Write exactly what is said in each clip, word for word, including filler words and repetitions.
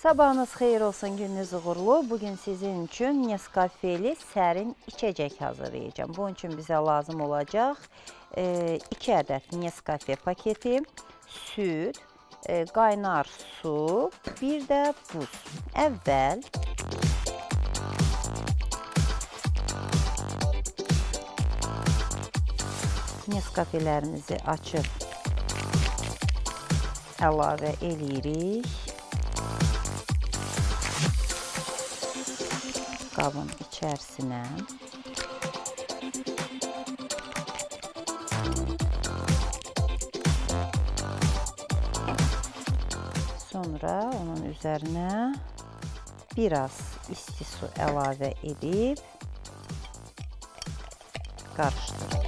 Sabahınız xeyir olsun, gününüz uğurlu. Bugün sizin üçün Nescafeli sərin içecek hazırlayacağım. Bunun üçün bizə lazım olacaq iki ədəd Nescafe paketi, süt, e, qaynar su, bir də buz. Əvvəl Nescafelərimizi açıb əlavə eləyirik. Qabın içərisinə. Sonra onun üzərinə biraz isti su əlavə edib qarışdırırıq.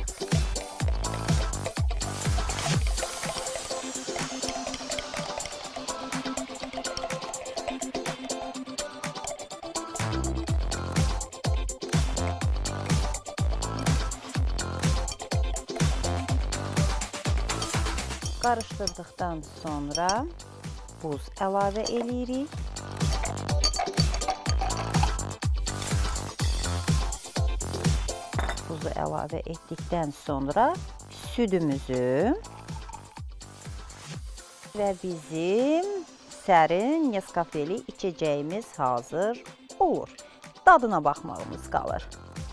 Qarışdırdıqdan sonra buz əlavə eləyirik. Buzu əlavə etdikdən sonra südümüzü və bizim sərin Nescafeli içəcəyimiz hazır olur. Dadına baxmağımız qalır.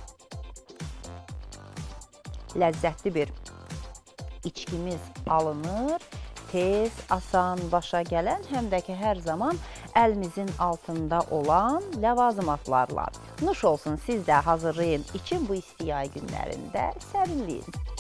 Ləzzətli bir içkimiz alınır, tez, asan, başa gələn, həm də ki, hər zaman əlimizin altında olan ləvazimatlarla. Nuş olsun, siz də hazırlayın için bu isti yay günlərində sərinləyin.